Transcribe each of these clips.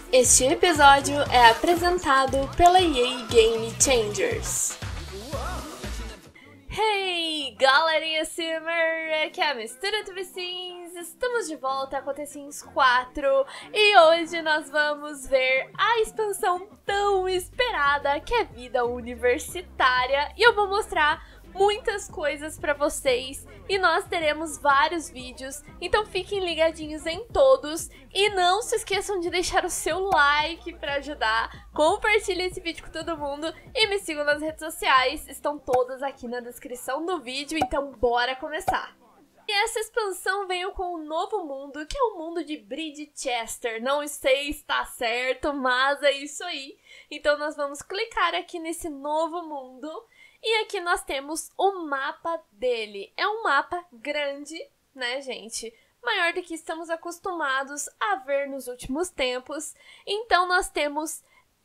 Este episódio é apresentado pela EA Game Changers. Hey, galerinha Simmer! Aqui é a Mistura do Vicins, estamos de volta com The Sims 4 e hoje nós vamos ver a expansão tão esperada que é Vida Universitária e eu vou mostrar muitas coisas pra vocês e nós teremos vários vídeos, então fiquem ligadinhos em todos e não se esqueçam de deixar o seu like pra ajudar, compartilhe esse vídeo com todo mundo e me sigam nas redes sociais, estão todas aqui na descrição do vídeo, então bora começar! E essa expansão veio com um novo mundo, que é o mundo de Bridgechester. Não sei se está certo, mas é isso aí. Então nós vamos clicar aqui nesse novo mundo. E aqui nós temos o mapa dele. É um mapa grande, né, gente? Maior do que estamos acostumados a ver nos últimos tempos. Então nós temos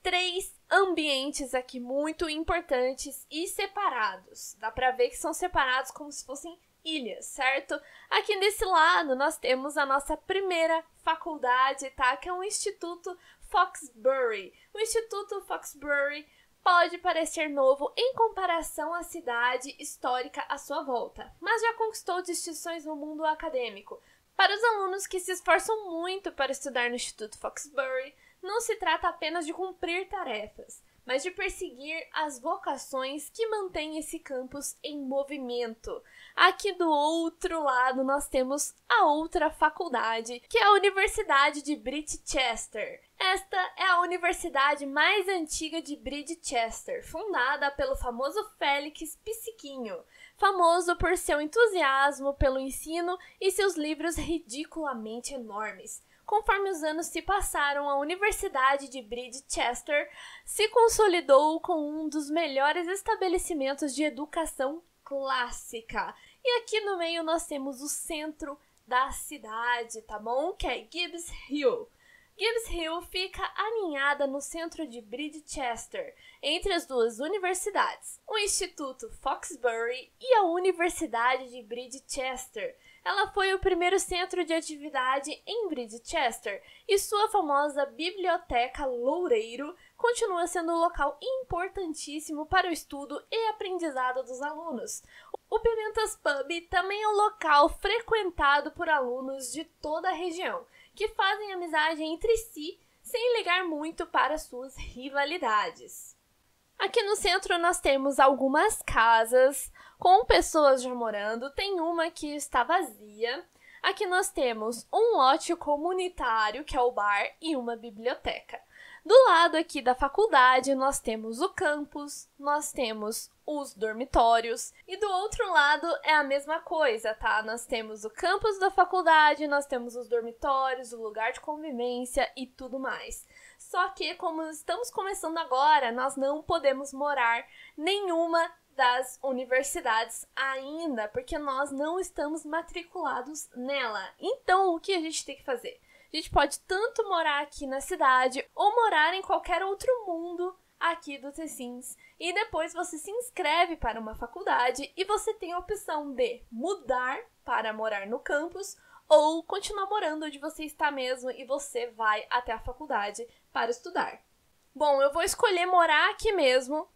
3 ambientes aqui muito importantes e separados. Dá pra ver que são separados como se fossem ilhas, certo? Aqui desse lado nós temos a nossa primeira faculdade, tá? Que é o Instituto Foxbury. O Instituto Foxbury pode parecer novo em comparação à cidade histórica à sua volta, mas já conquistou distinções no mundo acadêmico. Para os alunos que se esforçam muito para estudar no Instituto Foxbury, não se trata apenas de cumprir tarefas, mas de perseguir as vocações que mantêm esse campus em movimento. Aqui do outro lado nós temos a outra faculdade, que é a Universidade de Bridgechester. Esta é a universidade mais antiga de Bridgechester, fundada pelo famoso Félix Psiquinho, famoso por seu entusiasmo pelo ensino e seus livros ridiculamente enormes. Conforme os anos se passaram, a Universidade de Bridgechester se consolidou como um dos melhores estabelecimentos de educação clássica. E aqui no meio nós temos o centro da cidade, tá bom? Que é Gibbs Hill. Gibbs Hill fica aninhada no centro de Bridgechester, entre as duas universidades, o Instituto Foxbury e a Universidade de Bridgechester. Ela foi o primeiro centro de atividade em Bridgechester e sua famosa Biblioteca Loureiro continua sendo um local importantíssimo para o estudo e aprendizado dos alunos. O Pimentas Pub também é um local frequentado por alunos de toda a região, que fazem amizade entre si sem ligar muito para suas rivalidades. Aqui no centro nós temos algumas casas com pessoas já morando, tem uma que está vazia. Aqui nós temos um lote comunitário, que é o bar, e uma biblioteca. Do lado aqui da faculdade nós temos o campus, nós temos os dormitórios e do outro lado é a mesma coisa, tá? Nós temos o campus da faculdade, nós temos os dormitórios, o lugar de convivência e tudo mais. Só que como estamos começando agora, nós não podemos morar nenhuma das universidades ainda, porque nós não estamos matriculados nela. Então o que a gente tem que fazer? A gente pode tanto morar aqui na cidade ou morar em qualquer outro mundo aqui do The Sims. E depois você se inscreve para uma faculdade e você tem a opção de mudar para morar no campus ou continuar morando onde você está mesmo e você vai até a faculdade para estudar. Bom, eu vou escolher morar aqui mesmo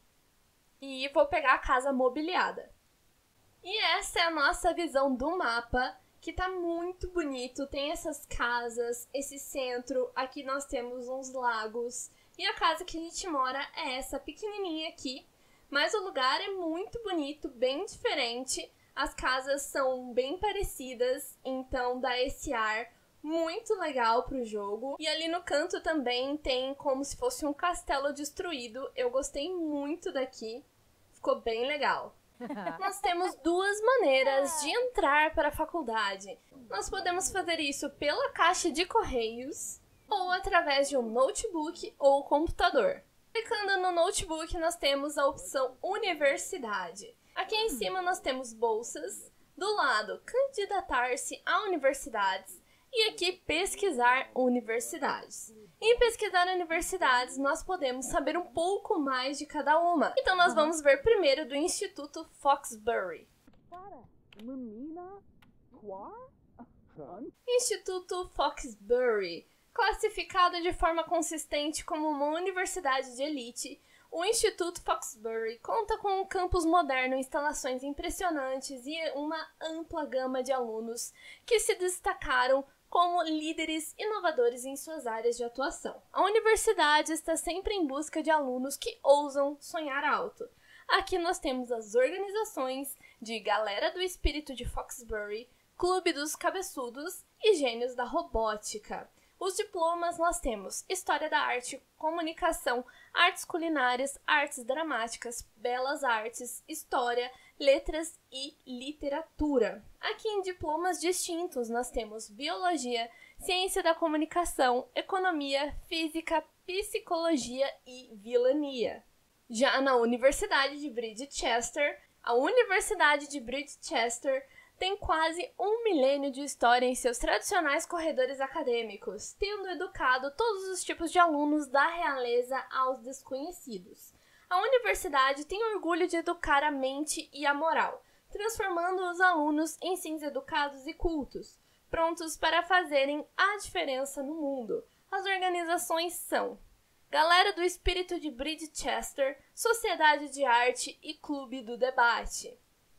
e vou pegar a casa mobiliada. E essa é a nossa visão do mapa, que tá muito bonito, tem essas casas, esse centro, aqui nós temos uns lagos, e a casa que a gente mora é essa pequenininha aqui, mas o lugar é muito bonito, bem diferente, as casas são bem parecidas, então dá esse ar muito legal pro jogo. E ali no canto também tem como se fosse um castelo destruído, eu gostei muito daqui, ficou bem legal. Nós temos 2 maneiras de entrar para a faculdade. Nós podemos fazer isso pela caixa de correios ou através de um notebook ou computador. Clicando no notebook, nós temos a opção Universidade. Aqui em cima nós temos bolsas, do lado candidatar-se a universidades e aqui pesquisar universidades. Em pesquisar universidades, nós podemos saber um pouco mais de cada uma. Então nós vamos ver primeiro do Instituto Foxbury. Instituto Foxbury Classificado de forma consistente como uma universidade de elite, o Instituto Foxbury conta com um campus moderno, instalações impressionantes e uma ampla gama de alunos que se destacaram como líderes inovadores em suas áreas de atuação. A universidade está sempre em busca de alunos que ousam sonhar alto. Aqui nós temos as organizações de Galera do Espírito de Foxbury, Clube dos Cabeçudos e Gênios da Robótica. Os diplomas nós temos História da Arte, Comunicação, Artes Culinárias, Artes Dramáticas, Belas Artes, História, Letras e Literatura. Aqui em diplomas distintos nós temos Biologia, Ciência da Comunicação, Economia, Física, Psicologia e Vilania. Já na Universidade de Bridgechester, a Universidade de Bridgechester tem quase 1 milênio de história em seus tradicionais corredores acadêmicos, tendo educado todos os tipos de alunos da realeza aos desconhecidos. A universidade tem orgulho de educar a mente e a moral, transformando os alunos em seres educados e cultos, prontos para fazerem a diferença no mundo. As organizações são Galera do Espírito de Bridgechester, Sociedade de Arte e Clube do Debate.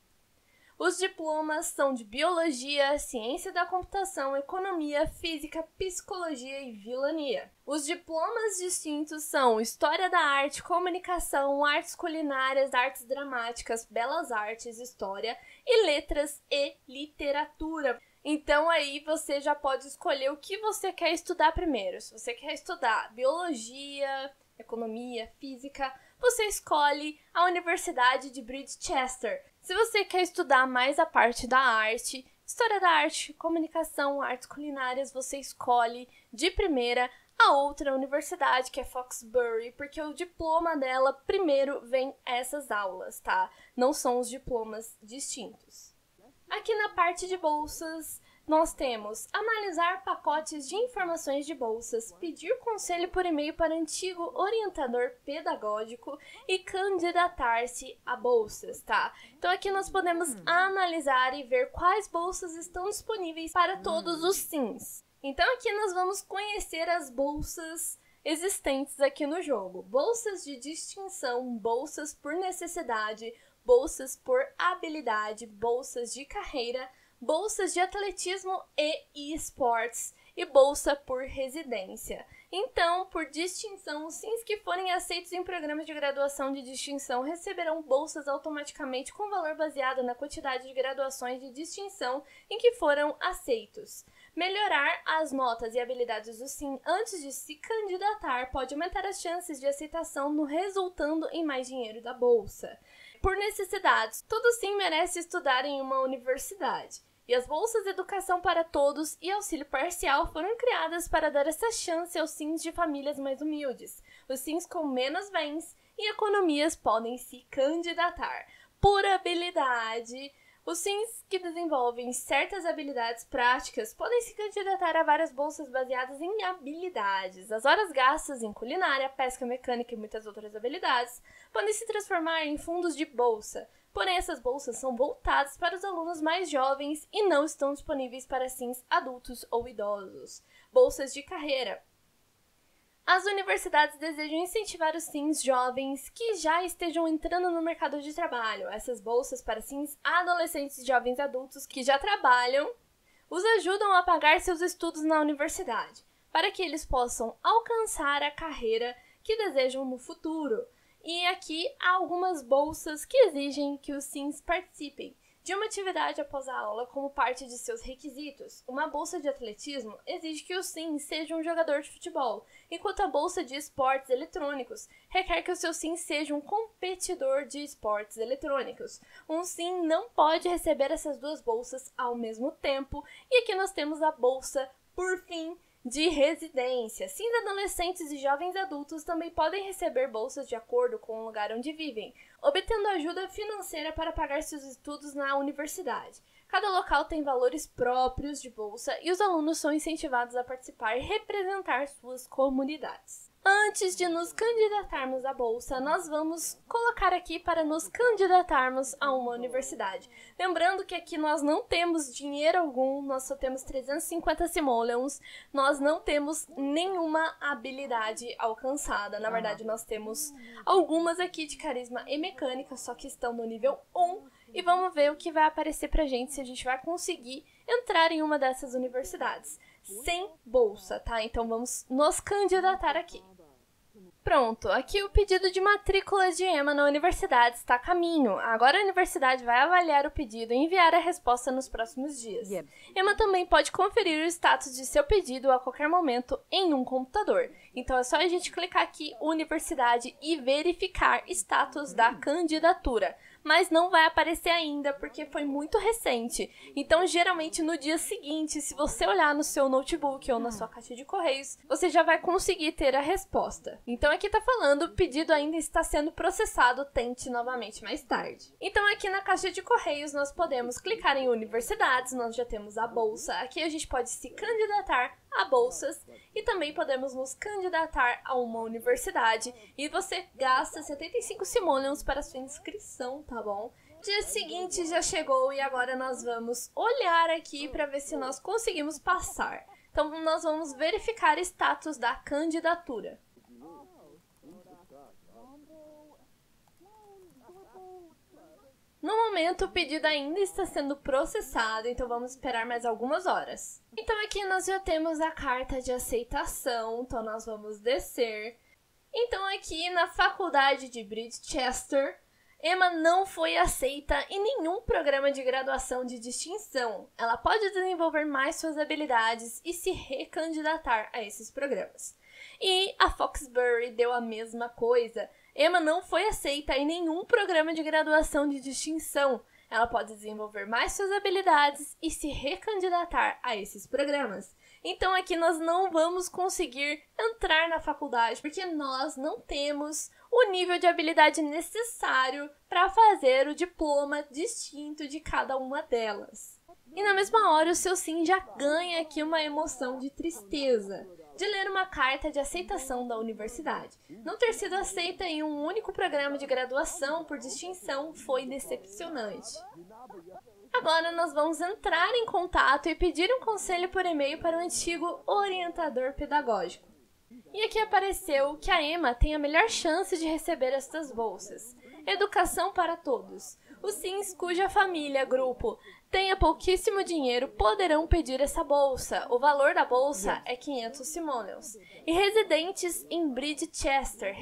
Os diplomas são de Biologia, Ciência da Computação, Economia, Física, Psicologia e Vilania. Os diplomas distintos são História da Arte, Comunicação, Artes Culinárias, Artes Dramáticas, Belas Artes, História e Letras e Literatura. Então aí você já pode escolher o que você quer estudar primeiro. Se você quer estudar Biologia, Economia, Física, você escolhe a Universidade de Bridgechester. Se você quer estudar mais a parte da arte, História da Arte, Comunicação, Artes Culinárias, você escolhe de primeira a outra universidade, que é Foxbury, porque o diploma dela primeiro vem essas aulas, tá? Não são os diplomas distintos. Aqui na parte de bolsas, nós temos analisar pacotes de informações de bolsas, pedir conselho por e-mail para antigo orientador pedagógico e candidatar-se a bolsas, tá? Então aqui nós podemos analisar e ver quais bolsas estão disponíveis para todos os sims. Então aqui nós vamos conhecer as bolsas existentes aqui no jogo. Bolsas de distinção, bolsas por necessidade, bolsas por habilidade, bolsas de carreira, bolsas de atletismo e esportes e bolsa por residência. Então, por distinção, os sims que forem aceitos em programas de graduação de distinção receberão bolsas automaticamente com valor baseado na quantidade de graduações de distinção em que foram aceitos. Melhorar as notas e habilidades do sim antes de se candidatar pode aumentar as chances de aceitação, resultando em mais dinheiro da bolsa. Por necessidades, todo sim merece estudar em uma universidade. E as bolsas de educação para todos e auxílio parcial foram criadas para dar essa chance aos sims de famílias mais humildes. Os sims com menos bens e economias podem se candidatar. Por habilidade, os sims que desenvolvem certas habilidades práticas podem se candidatar a várias bolsas baseadas em habilidades. As horas gastas em culinária, pesca mecânica e muitas outras habilidades podem se transformar em fundos de bolsa. Porém, essas bolsas são voltadas para os alunos mais jovens e não estão disponíveis para sims adultos ou idosos. Bolsas de carreira. As universidades desejam incentivar os sims jovens que já estejam entrando no mercado de trabalho. Essas bolsas para sims adolescentes e jovens adultos que já trabalham os ajudam a pagar seus estudos na universidade, para que eles possam alcançar a carreira que desejam no futuro. E aqui há algumas bolsas que exigem que os sims participem de uma atividade após a aula como parte de seus requisitos. Uma bolsa de atletismo exige que o sim seja um jogador de futebol, enquanto a bolsa de esportes eletrônicos requer que o seu sim seja um competidor de esportes eletrônicos. Um sim não pode receber essas duas bolsas ao mesmo tempo, e aqui nós temos a bolsa, por fim, de residência. Sims adolescentes e jovens adultos também podem receber bolsas de acordo com o lugar onde vivem, obtendo ajuda financeira para pagar seus estudos na universidade. Cada local tem valores próprios de bolsa e os alunos são incentivados a participar e representar suas comunidades. Antes de nos candidatarmos à bolsa, nós vamos colocar aqui para nos candidatarmos a uma universidade. Lembrando que aqui nós não temos dinheiro algum, nós só temos 350 simoleons, nós não temos nenhuma habilidade alcançada. Na verdade, nós temos algumas aqui de carisma e mecânica, só que estão no nível 1. E vamos ver o que vai aparecer pra gente, se a gente vai conseguir entrar em uma dessas universidades. Sem bolsa, tá? Então vamos nos candidatar aqui. Pronto, aqui o pedido de matrícula de Emma na universidade está a caminho. Agora a universidade vai avaliar o pedido e enviar a resposta nos próximos dias. Emma também pode conferir o status de seu pedido a qualquer momento em um computador. Então é só a gente clicar aqui, universidade, e verificar status da candidatura. Mas não vai aparecer ainda porque foi muito recente. Então, geralmente, no dia seguinte, se você olhar no seu notebook ou na sua caixa de correios, você já vai conseguir ter a resposta. Então, aqui tá falando, o pedido ainda está sendo processado, tente novamente mais tarde. Então, aqui na caixa de correios, nós podemos clicar em universidades, nós já temos a bolsa. Aqui a gente pode se candidatar a bolsas e também podemos nos candidatar a uma universidade e você gasta 75 simoleons para sua inscrição, tá bom? Dia seguinte já chegou e agora nós vamos olhar aqui para ver se nós conseguimos passar. Então nós vamos verificar o status da candidatura. No momento, o pedido ainda está sendo processado, então vamos esperar mais algumas horas. Então aqui nós já temos a carta de aceitação, então nós vamos descer. Então aqui na faculdade de Bridgechester, Emma não foi aceita em nenhum programa de graduação de distinção. Ela pode desenvolver mais suas habilidades e se recandidatar a esses programas. E a Foxbury deu a mesma coisa. Emma não foi aceita em nenhum programa de graduação de distinção. Ela pode desenvolver mais suas habilidades e se recandidatar a esses programas. Então aqui nós não vamos conseguir entrar na faculdade porque nós não temos o nível de habilidade necessário para fazer o diploma distinto de cada uma delas. E na mesma hora o seu sim já ganha aqui uma emoção de tristeza de ler uma carta de aceitação da universidade. Não ter sido aceita em um único programa de graduação por distinção foi decepcionante. Agora nós vamos entrar em contato e pedir um conselho por e-mail para o antigo orientador pedagógico. E aqui apareceu que a Emma tem a melhor chance de receber estas bolsas. Educação para todos. Os sims cuja família, grupo, tenha pouquíssimo dinheiro poderão pedir essa bolsa. O valor da bolsa é 500 simoleons. E residentes em Bridgechester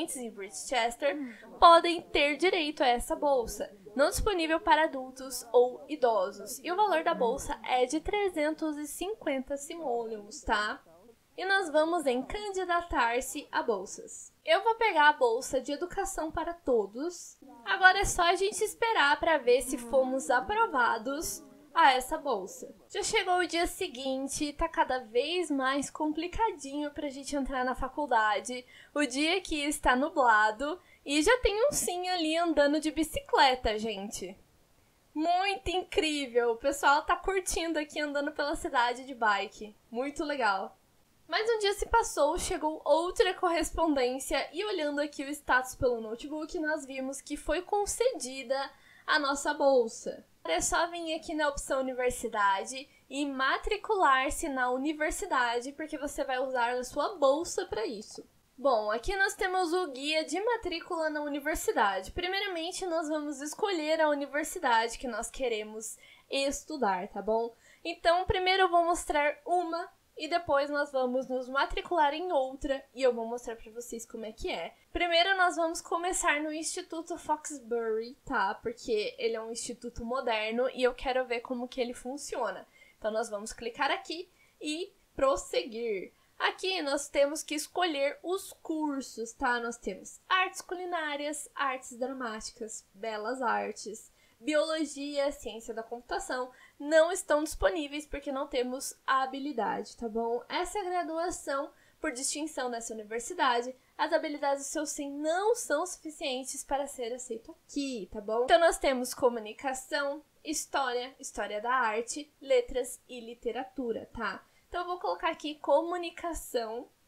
podem ter direito a essa bolsa, não disponível para adultos ou idosos. E o valor da bolsa é de 350 simoleons, tá? E nós vamos em candidatar-se a bolsas. Eu vou pegar a bolsa de educação para todos. Agora é só a gente esperar para ver se fomos aprovados a essa bolsa. Já chegou o dia seguinte e tá cada vez mais complicadinho pra gente entrar na faculdade. O dia aqui está nublado e já tem um sim ali andando de bicicleta, gente. Muito incrível! O pessoal tá curtindo aqui andando pela cidade de bike. Muito legal. Mas um dia se passou, chegou outra correspondência e olhando aqui o status pelo notebook, nós vimos que foi concedida a nossa bolsa. É só vir aqui na opção universidade e matricular-se na universidade, porque você vai usar a sua bolsa para isso. Bom, aqui nós temos o guia de matrícula na universidade. Primeiramente, nós vamos escolher a universidade que nós queremos estudar, tá bom? Então, primeiro eu vou mostrar uma e depois nós vamos nos matricular em outra e eu vou mostrar pra vocês como é que é. Primeiro nós vamos começar no Instituto Foxbury, tá? Porque ele é um instituto moderno e eu quero ver como que ele funciona. Então nós vamos clicar aqui e prosseguir. Aqui nós temos que escolher os cursos, tá? Nós temos artes culinárias, artes dramáticas, belas artes, biologia, ciência da computação, não estão disponíveis porque não temos a habilidade, tá bom? Essa é a graduação por distinção nessa universidade. As habilidades do seu sim não são suficientes para ser aceito aqui, tá bom? Então nós temos comunicação, história, história da arte, letras e literatura, tá? Então eu vou colocar aqui comunicação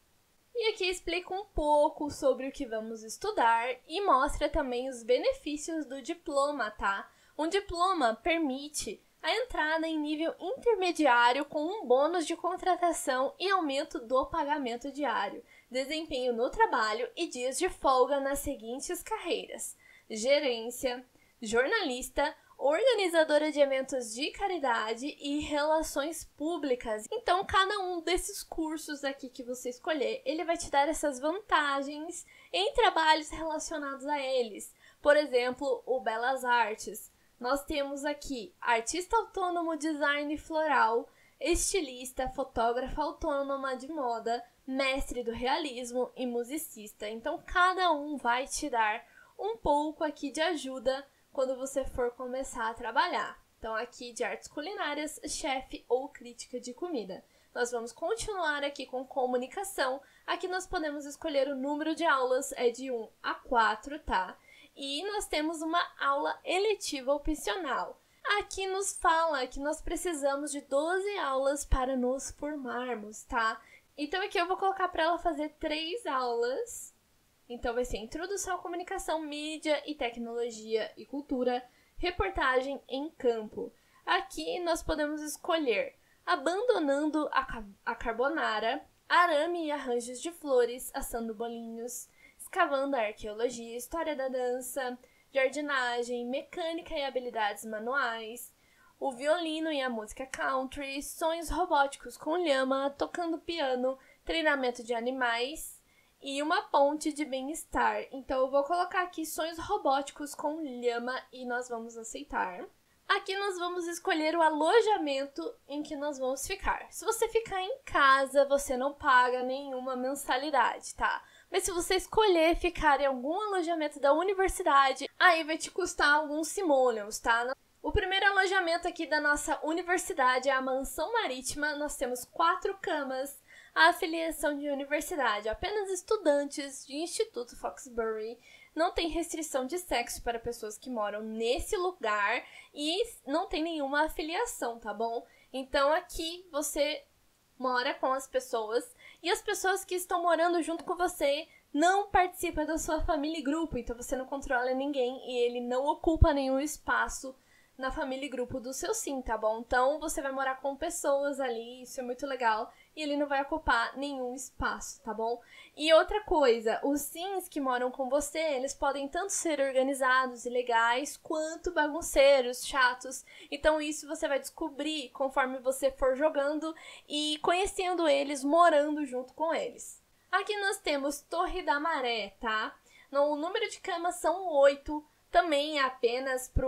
E aqui explica um pouco sobre o que vamos estudar e mostra também os benefícios do diploma, tá? Um diploma permite a entrada em nível intermediário com um bônus de contratação e aumento do pagamento diário, desempenho no trabalho e dias de folga nas seguintes carreiras: gerência, jornalista, organizadora de eventos de caridade e relações públicas. Então, cada um desses cursos aqui que você escolher, ele vai te dar essas vantagens em trabalhos relacionados a eles. Por exemplo, o Belas Artes. Nós temos aqui artista autônomo, design floral, estilista, fotógrafa autônoma de moda, mestre do realismo e musicista. Então, cada um vai te dar um pouco aqui de ajuda quando você for começar a trabalhar. Então, aqui de artes culinárias, chefe ou crítica de comida. Nós vamos continuar aqui com comunicação. Aqui nós podemos escolher o número de aulas, é de 1 a 4, tá? E nós temos uma aula eletiva opcional. Aqui nos fala que nós precisamos de 12 aulas para nos formarmos, tá? Então aqui eu vou colocar para ela fazer 3 aulas. Então vai ser Introdução à Comunicação, Mídia e Tecnologia e Cultura, Reportagem em Campo. Aqui nós podemos escolher Abandonando a Carbonara, Arame e Arranjos de Flores, Assando Bolinhos, Escavando a Arqueologia, História da Dança, Jardinagem, Mecânica e Habilidades Manuais, o Violino e a Música Country, Sonhos Robóticos com Lhama, Tocando Piano, Treinamento de Animais e uma Ponte de Bem-Estar. Então eu vou colocar aqui Sonhos Robóticos com Lhama e nós vamos aceitar. Aqui nós vamos escolher o alojamento em que nós vamos ficar. Se você ficar em casa, você não paga nenhuma mensalidade, tá? Mas se você escolher ficar em algum alojamento da universidade, aí vai te custar alguns simoleons, tá? O primeiro alojamento aqui da nossa universidade é a Mansão Marítima. Nós temos 4 camas, a afiliação de universidade, apenas estudantes de Instituto Foxbury. Não tem restrição de sexo para pessoas que moram nesse lugar e não tem nenhuma afiliação, tá bom? Então aqui você mora com as pessoas e as pessoas que estão morando junto com você não participam da sua família e grupo, então você não controla ninguém e ele não ocupa nenhum espaço na família e grupo do seu sim, tá bom? Então você vai morar com pessoas ali, isso é muito legal, e ele não vai ocupar nenhum espaço, tá bom? E outra coisa, os sims que moram com você, eles podem tanto ser organizados e legais, quanto bagunceiros, chatos. Então isso você vai descobrir conforme você for jogando e conhecendo eles, morando junto com eles. Aqui nós temos Torre da Maré, tá? O número de camas são 8, também é apenas para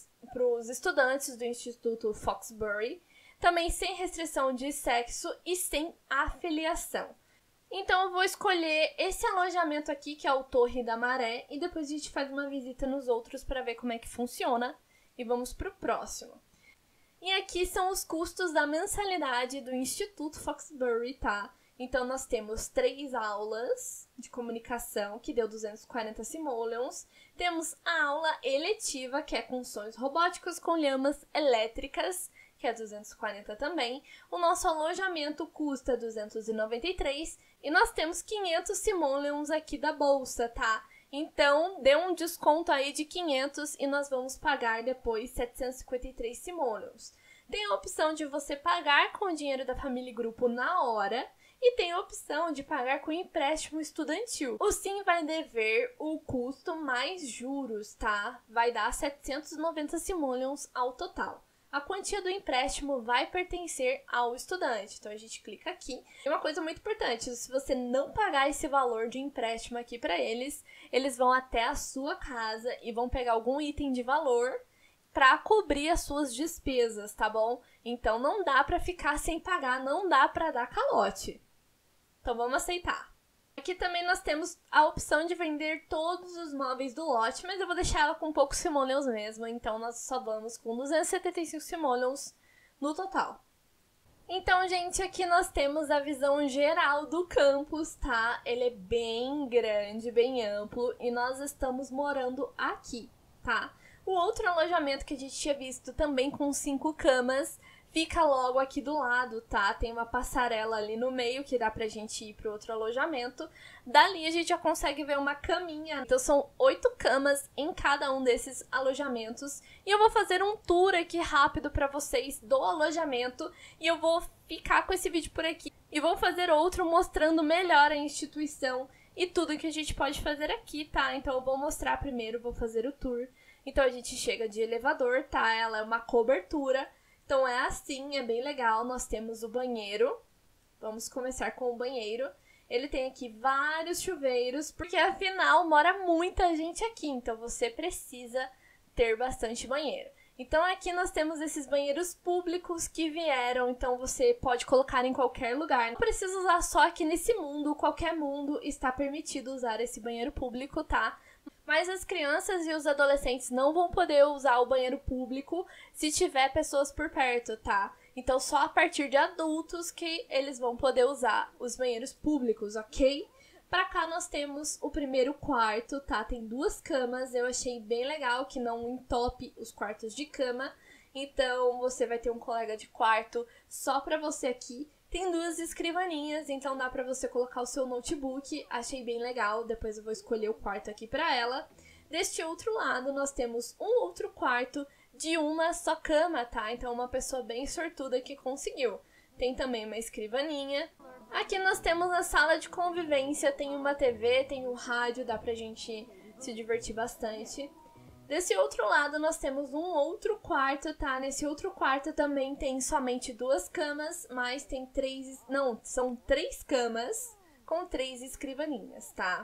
os estudantes do Instituto Foxbury, também sem restrição de sexo e sem afiliação. Então eu vou escolher esse alojamento aqui, que é o Torre da Maré, e depois a gente faz uma visita nos outros para ver como é que funciona. E vamos para o próximo. E aqui são os custos da mensalidade do Instituto Foxbury, tá? Então nós temos 3 aulas de comunicação, que deu 240 simoleons. Temos a aula eletiva, que é com sonhos robóticos com lhamas elétricas, que é 240 também. O nosso alojamento custa 293 e nós temos 500 simoleons aqui da bolsa, tá? Então, dê um desconto aí de 500 e nós vamos pagar depois 753 simoleons. Tem a opção de você pagar com o dinheiro da família e grupo na hora e tem a opção de pagar com empréstimo estudantil. O sim vai dever o custo mais juros, tá? Vai dar 790 simoleons ao total. A quantia do empréstimo vai pertencer ao estudante. Então a gente clica aqui. E uma coisa muito importante, se você não pagar esse valor de empréstimo aqui para eles, eles vão até a sua casa e vão pegar algum item de valor para cobrir as suas despesas, tá bom? Então não dá para ficar sem pagar, não dá para dar calote. Então vamos aceitar. Aqui também nós temos a opção de vender todos os móveis do lote, mas eu vou deixar ela com poucos simoleons mesmo, então nós só vamos com 275 simoleons no total. Então, gente, aqui nós temos a visão geral do campus, tá? Ele é bem grande, bem amplo, e nós estamos morando aqui, tá? O outro alojamento que a gente tinha visto também com 5 camas fica logo aqui do lado, tá? Tem uma passarela ali no meio que dá pra gente ir pro outro alojamento. Dali a gente já consegue ver uma caminha. Então são 8 camas em cada um desses alojamentos. E eu vou fazer um tour aqui rápido pra vocês do alojamento. E eu vou ficar com esse vídeo por aqui. E vou fazer outro mostrando melhor a instituição e tudo que a gente pode fazer aqui, tá? Então eu vou mostrar primeiro, vou fazer o tour. Então a gente chega de elevador, tá? Ela é uma cobertura. Então é assim, é bem legal. Nós temos o banheiro. Vamos começar com o banheiro. Ele tem aqui vários chuveiros, porque afinal mora muita gente aqui, então você precisa ter bastante banheiro. Então aqui nós temos esses banheiros públicos que vieram, então você pode colocar em qualquer lugar. Não precisa usar só aqui nesse mundo, qualquer mundo está permitido usar esse banheiro público, tá? Mas as crianças e os adolescentes não vão poder usar o banheiro público se tiver pessoas por perto, tá? Então só a partir de adultos que eles vão poder usar os banheiros públicos, ok? Pra cá nós temos o primeiro quarto, tá? Tem 2 camas, eu achei bem legal que não entope os quartos de cama. Então você vai ter um colega de quarto só pra você aqui. Tem 2 escrivaninhas, então dá pra você colocar o seu notebook. Achei bem legal, depois eu vou escolher o quarto aqui pra ela. Deste outro lado, nós temos um outro quarto de uma só cama, tá? Então uma pessoa bem sortuda que conseguiu. Tem também uma escrivaninha. Aqui nós temos a sala de convivência, tem uma TV, tem um rádio, dá pra gente se divertir bastante. Desse outro lado, nós temos um outro quarto, tá? Nesse outro quarto também tem somente 2 camas, mas tem 3... Não, são 3 camas com 3 escrivaninhas, tá?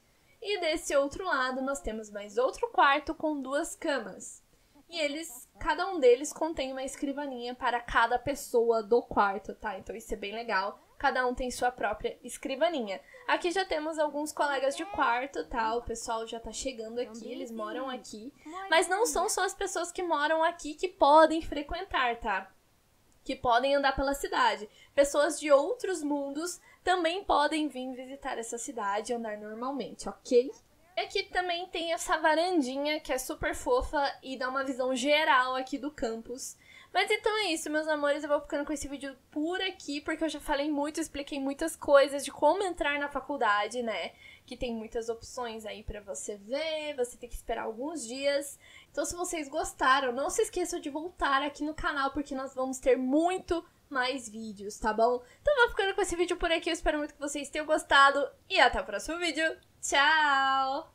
E desse outro lado, nós temos mais outro quarto com 2 camas. E cada um deles contém uma escrivaninha para cada pessoa do quarto, tá? Então isso é bem legal. Cada um tem sua própria escrivaninha. Aqui já temos alguns colegas de quarto, tá? O pessoal já tá chegando aqui, eles moram aqui. Mas não são só as pessoas que moram aqui que podem frequentar, tá? Que podem andar pela cidade. Pessoas de outros mundos também podem vir visitar essa cidade e andar normalmente, ok? E aqui também tem essa varandinha que é super fofa e dá uma visão geral aqui do campus. Mas então é isso, meus amores, eu vou ficando com esse vídeo por aqui, porque eu já falei muito, expliquei muitas coisas de como entrar na faculdade, né? Que tem muitas opções aí pra você ver, você tem que esperar alguns dias. Então se vocês gostaram, não se esqueçam de voltar aqui no canal, porque nós vamos ter muito mais vídeos, tá bom? Então eu vou ficando com esse vídeo por aqui, eu espero muito que vocês tenham gostado e até o próximo vídeo. Tchau!